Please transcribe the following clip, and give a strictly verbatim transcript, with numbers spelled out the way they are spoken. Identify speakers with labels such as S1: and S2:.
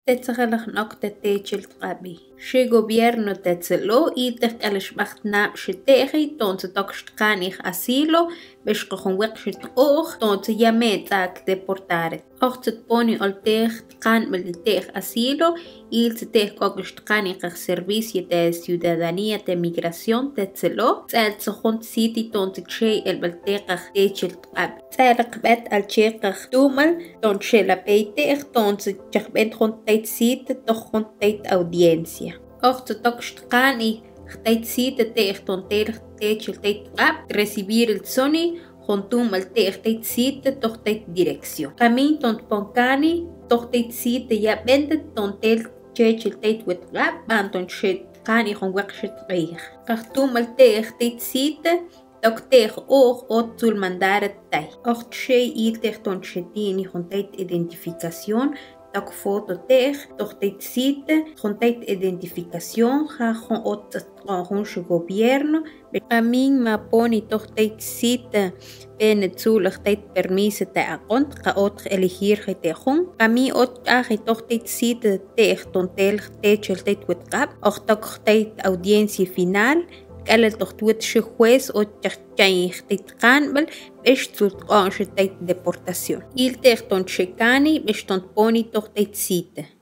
S1: Tetzagalach nokte techel trabi. She gobierno tetzelo y techalish bachtnab sheteji, tonse tokstkanich asilo, beshkochon wekshit och, tonse yametak deportare. Ochtzet poni oltech tkan melitech asilo, il zetech kokstkanich servicio de ciudadanía de migración tetzelo, tzelt sochont city tonse che el beltekach techel trabi. Tzelak bet al chekach tumal, tonse la peitech, tonse chachbent hont teit cita toch hont teit audiencia. Ochtzet tokstkanich teit cita tech tontelach techel teit trabi, recibir el soni, Hontum al teer teit cita toch teit dirección. Camin tont poncani toch teit cita ya bende tontel chechel teit wet rap banton shet cani hon wekshit reich. Achtum al teer teit cita toch teer oog ot sul mandare tay. Ocht she il teer ton shetini hon teit identificación. Tak foto teer toch teit cita hon teit identificación ha hon ot hon su gobierno. Camin ma poni toch teit cita Venezuela teit permise te akont ka ot elegir te hon. Camin ot agi toch teit cita teer tontel techel teit wet rap. Och tak teit audiencia final. Kala toch tuet se juez o chachchain teit kanbel besh tut on teit deportación. Il teer ton checani besh ton poni toch teit cita.